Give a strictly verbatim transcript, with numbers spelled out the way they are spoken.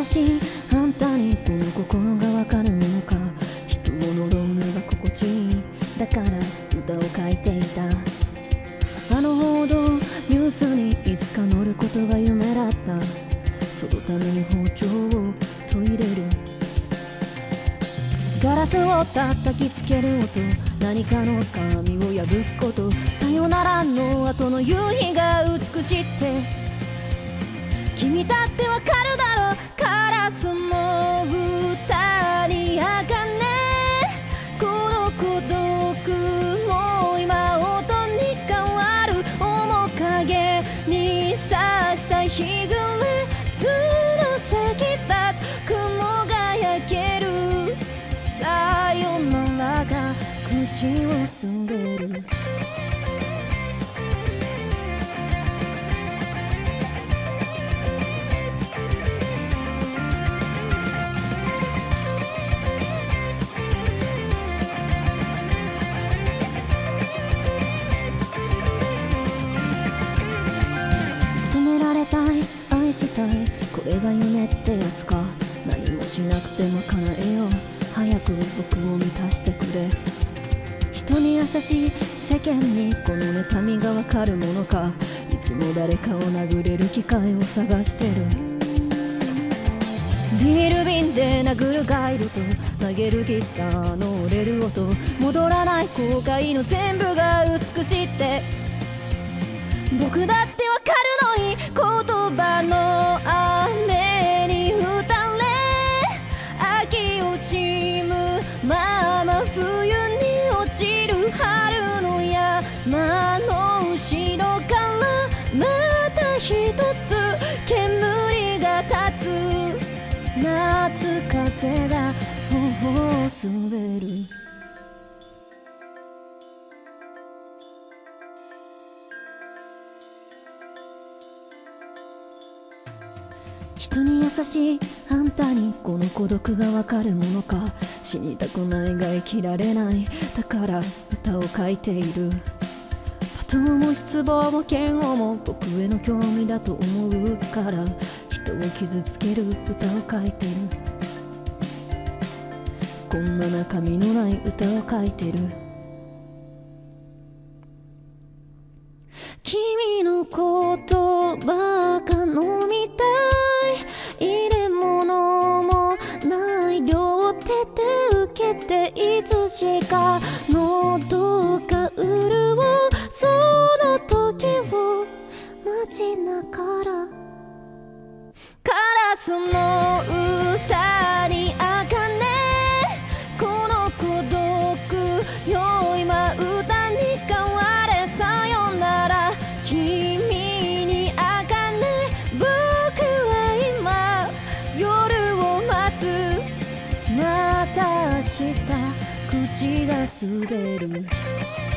しいあんたにこの心がわかるものか。人を呪うのが心地いいだから歌を書いていた。朝の報道ニュースにいつか乗ることが夢だった。そのために包丁を研いでる。ガラスを叩きつける音、何かの紙を破くこと、さよならの後の夕日が美しいって君だってわかるだろう。カラスの歌にあかね、この孤独も今音に変わる。面影にさした日暮れ、つの先立つ雲が焼ける。さよならが口を滑る。愛したい、これが夢ってやつか。何もしなくても叶えよう。早く僕を満たしてくれ。人に優しい世間にこの妬みがわかるものか。いつも誰かを殴れる機会を探してる。ビール瓶で殴るガイルと投げるギターの折れる音、戻らない後悔の全部が美しいって僕だってわかるのに、言葉の雨に打たれ秋をしむまま冬に落ちる。春の山の後ろからまた一つ煙が立つ。夏風が頬を滑る。人に優しいあんたにこの孤独がわかるものか。死にたくないが生きられない、だから歌を書いている。罵倒も失望も嫌悪も僕への興味だと思うから、人を傷つける歌を書いてる。こんな中身のない歌を書いてる。君のことばか飲みたい、入れ物もない両手で受けて、いつしか喉が潤うその時を待ちながら。カラスの歌にあかね、この孤独よ今歌に変われ。さよなら君にあかね、僕は今夜を待つ。また明日口が滑る。